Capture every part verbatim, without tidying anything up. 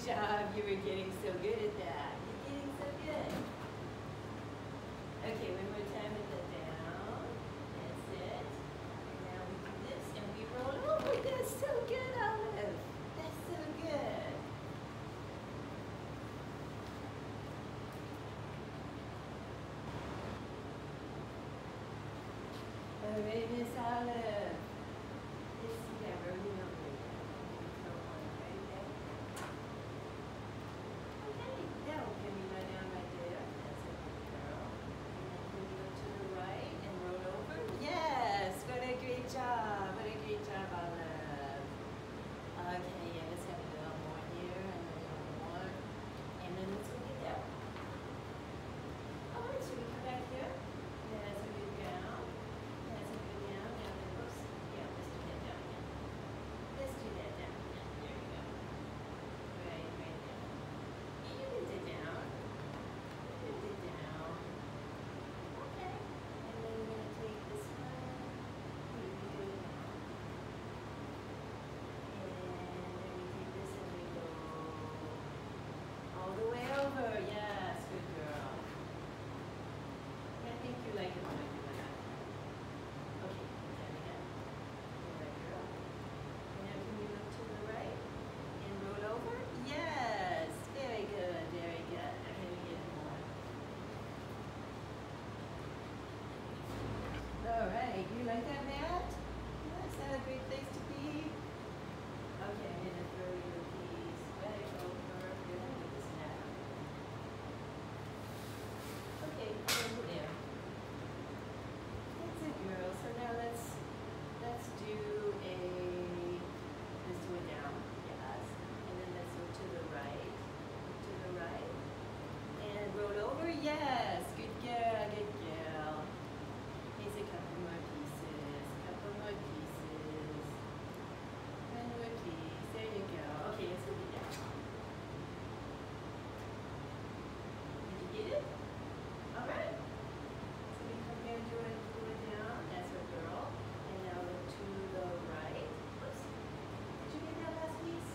job. You were getting so good at that. You're getting so good. Okay, one more time with the down. That's it. And now we do this and we roll over. That's so good, Olive. That's so good. All right, Miss Olive. Let's see that rolling over. Job. What a great job, Olive. Okay, yeah, let's have a little more here and a little more. And then let's look it down. Alright, should we come back here? That's a good down. That's a good down. Now then, oops. Yeah, let's do that down again. Let's do that down again. There we go. Right, right there. You did it down. You did it down. Okay. And then we're going to take this one. All the way over, yes, good girl. I think you like it when I do that. Okay, down again. Good girl. And now can you look to the right and roll over? Yes, very good, very good. Okay, we get more. All right, you like that, Matt? Is that a great place to be? Okay, I'm gonna throw you a piece back over. You're gonna do this now. Okay, over there. That's it, girl. So now let's let's do a let's do it down. Yes. And then let's go to the right. To the right. And roll over. Yes. Good girl, good girl. Here's a couple more pieces. A couple more pieces. One more piece. There you go. Okay, let's move it down. Did you get it? Alright. So we come here and do it, do it down. That's a girl. And now look to the right. Oops. Did you get that last piece?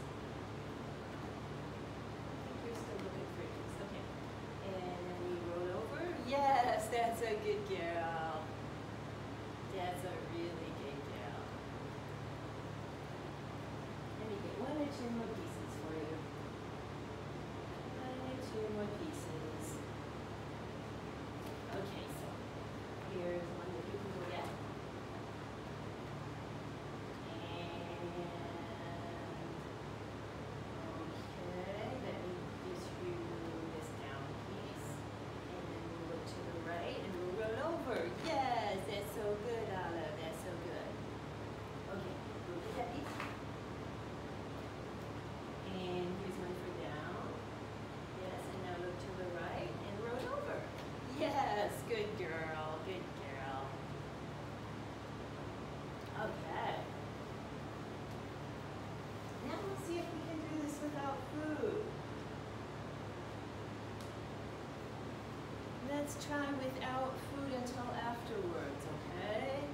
I think you're still looking for it. Okay. And then we roll over. Yes, that's a good girl. That's a really good girl. Let me get one or two more pieces for you. One or two more pieces. Okay, so here's one that you can go get. And okay, let me distribute this down piece. And then we'll look to the right and we'll roll over. Yes, that's so good, Olive. That's so good. Okay, we'll get that piece. And here's one for down. Yes, and now look to the right and roll over. Yes, good girl, good girl. Okay. Now let's see if we can do this without food. Let's try without food until afterwards, okay?